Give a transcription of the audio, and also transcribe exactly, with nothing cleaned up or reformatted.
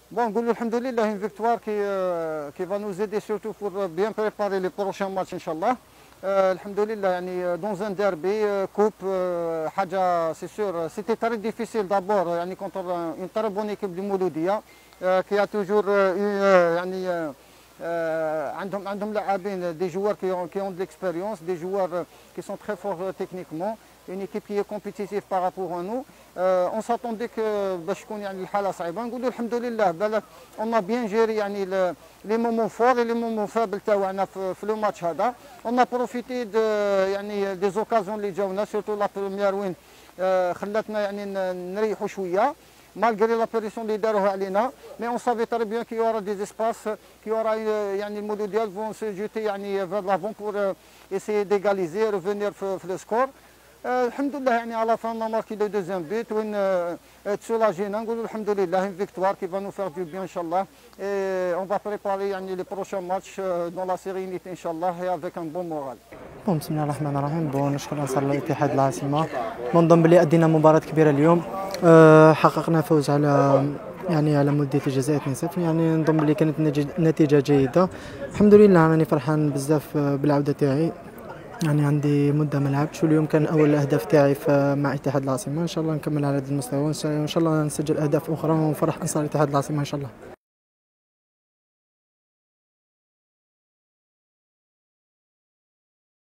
Bon, نقولوا الحمد لله une victoire qui, euh, qui va nous aider surtout pour bien préparer les prochains matchs Inch'Allah. Euh, الحمد لله يعني dans un derby, euh, coupe, euh, حاجة c'est sûr, c'était très difficile d'abord يعني contre une très bonne équipe du Mouloudia euh, qui a toujours euh, eu euh, يعني euh, euh, عندهم عندهم لاعبين des joueurs qui ont, qui ont de l'expérience, des joueurs euh, qui sont très forts euh, techniquement, une équipe qui est compétitive par rapport à nous. Euh, on s'attendait que باش تكون يعني الحاله صعيبه نقولوا الحمد لله بالك on a bien géré يعني les moments forts et les moments faibles تاعنا في, في le match هذا. On a profité de يعني des occasions اللي جاونا surtout la première وين euh, خلاتنا يعني نريحوا شويه malgré la pression اللي داروها علينا. Mais on savait très bien qu'il y aura des espaces, qu'il y aura يعني المولوديا vont se jeter يعني vers l'avant pour euh, essayer d'égaliser, revenir في le score. الحمد لله يعني على fin on a marqué le deuxième but وين تسولاجينا نقولوا الحمد لله une victoire qui va nous faire du bien Inch'Allah et on va préparer يعني les prochains matchs dans la sérénité Inch'Allah et avec un bon moral. بون بسم الله الرحمن الرحيم. بون نشكر انصار الاتحاد العاصمه. منظم بلي ادينا مباراه كبيره اليوم، أه حققنا فوز على يعني على مدة الجزاء اثنين صفر، يعني نظن بلي كانت نتيجه جيده الحمد لله. راني فرحان بزاف بالعوده تاعي، يعني عندي مده ما لعبتش واليوم كان اول الاهداف تاعي مع اتحاد العاصمه. ان شاء الله نكمل على هذا المستوى وان شاء الله نسجل اهداف اخرى ونفرح انصار اتحاد العاصمه ان شاء الله.